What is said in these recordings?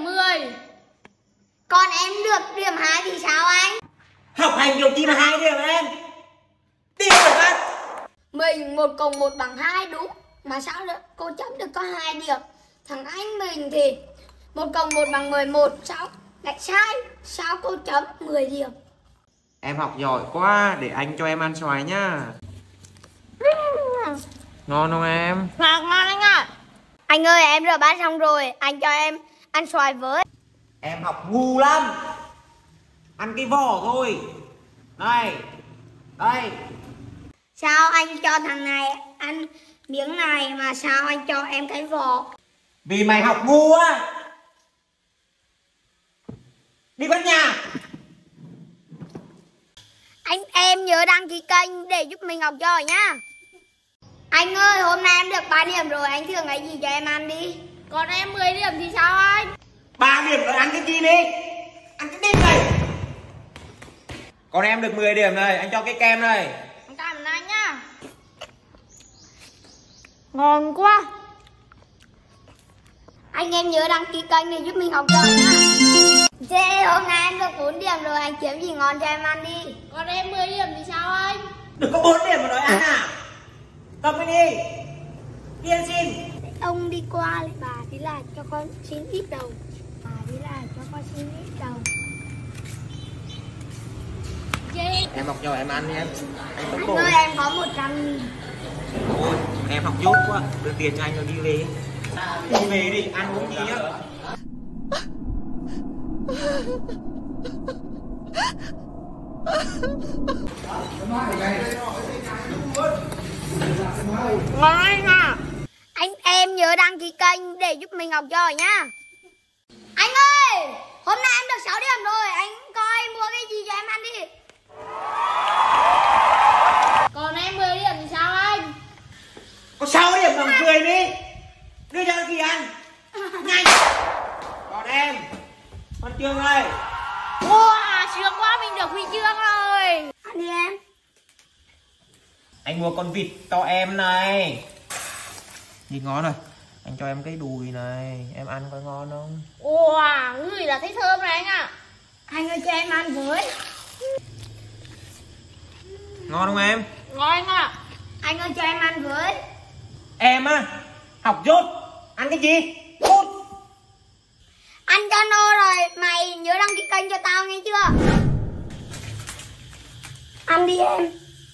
10. Còn em được điểm 2 thì sao anh? Học hành kiểu chi mà 2 điểm em? Điểm được á? Mình 1 cộng 1 bằng 2 đúng. Mà sao được cô chấm được có 2 điểm? Thằng anh mình thì 1 cộng 1 bằng 11. Sao lại sai? Sao cô chấm 10 điểm? Em học giỏi quá, để anh cho em ăn xoài nhá. Ngon không em? Ngon anh ạ. Anh ơi, em rửa bát xong rồi, anh cho em ăn xoài với. Em học ngu lắm. Ăn cái vỏ thôi. Đây. Đây. Sao anh cho thằng này ăn miếng này mà sao anh cho em cái vỏ? Vì mày học ngu á. Đi quét nhà. Em nhớ đăng ký kênh để giúp mình học giỏi nhá. Anh ơi, hôm nay em được 3 điểm rồi, anh thưởng cái gì cho em ăn đi. Còn em 10 điểm thì sao anh? 3 điểm rồi ăn cái gì đi? Ăn cái đít này. Còn em được 10 điểm này, anh cho cái kem này. Cảm ơn anh nhá. Ngon quá. Anh em nhớ đăng ký kênh để giúp mình học giỏi nhá. Thế hôm nay em được 4 điểm rồi, anh kiếm gì ngon cho em ăn đi. Còn em 10 điểm thì sao anh? Đừng có 4 điểm mà nói ăn à? Cầm cái đi. Đi ăn xin. Ông đi qua lại bà thì là cho con xin ít đầu. Bà thì là cho con xin ít đầu. Em học giỏi em ăn đi em. Anh ơi, em có 100.000. Ôi, em học dốt quá. Đưa tiền cho anh rồi đi về. Đi về đi, ăn cũng gì á. Ngon anh ạ. Em nhớ đăng ký kênh để giúp mình học giỏi nhá. Anh ơi, hôm nay em được 6 điểm rồi, anh coi mua cái gì cho em ăn đi. Còn em 10 điểm thì sao anh? Có 6 điểm bằng 10 đi. Đưa cho gì ăn. Nhanh. Còn em. Con Trương ơi. Wow, sướng quá, mình được huy chương rồi. Ăn đi em. Anh mua con vịt cho em này. Nhìn ngon rồi. Anh cho em cái đùi này. Em ăn coi ngon không? Wow, ngửi là thấy thơm này anh ạ. Anh ơi cho em ăn với. Ngon không em? Ngon anh ạ. Anh ơi cho em ăn với. Em á, học dốt. Ăn cái gì? Cút. Ăn cho no rồi, mày nhớ đăng ký kênh cho tao nghe chưa? Ăn đi em.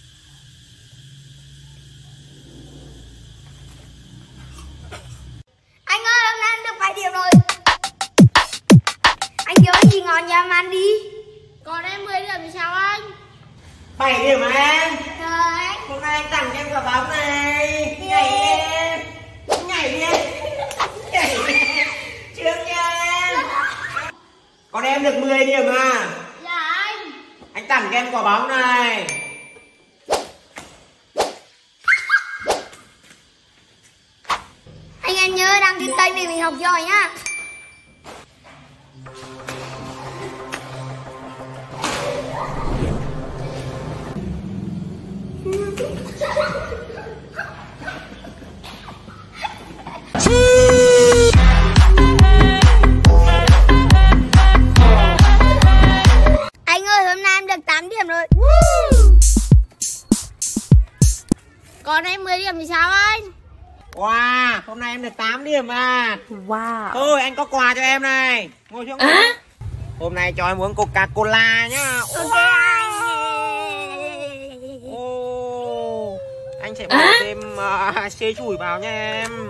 Anh ơi, hôm nay em được 7 điểm rồi. Anh nhớ gì ngon cho em ăn đi. Còn em 10 điểm thì sao anh? 7 điểm mà em. Rồi. Hôm nay anh tặng cho em quả bóng này. Nhảy đi em. Nhảy đi em. Nhảy đi em. Trước nha em. Còn em được 10 điểm à? Dạ anh. Anh tặng cho em quả bóng này. Anh em nhớ đăng ký kênh để mình học giỏi nhá. Anh ơi, hôm nay em được 8 điểm rồi. Còn em 10 điểm thì sao anh? Wow, hôm nay em được 8 điểm à. Wow. Thôi anh có quà cho em này. Ngồi xuống. Hôm nay cho em uống Coca-Cola nhá. Ok anh. Anh sẽ bỏ thêm xê chủi vào nha em.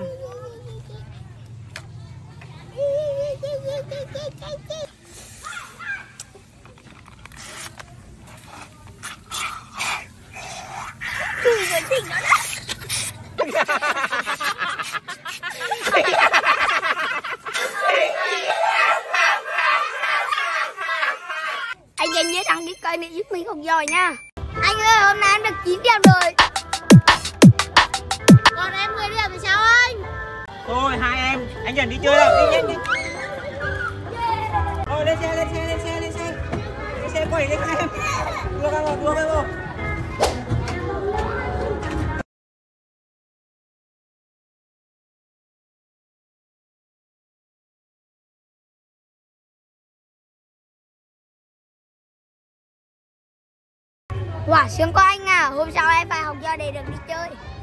Cùi vẫn đỉnh đó đó. Anh em nhớ đăng ký kênh để giúp mình học giỏi nha. Anh ơi, hôm nay em được 9 điểm rồi. Còn em 10 điểm thì sao anh? Thôi hai em, anh dần đi chơi đâu, đi nhanh đi. Thôi lên xe, lên xe, lên xe, lên xe. Lên xe quẩy lên em. Đua cái một. Quả sướng quá anh à, hôm sau em phải học giờ để được đi chơi.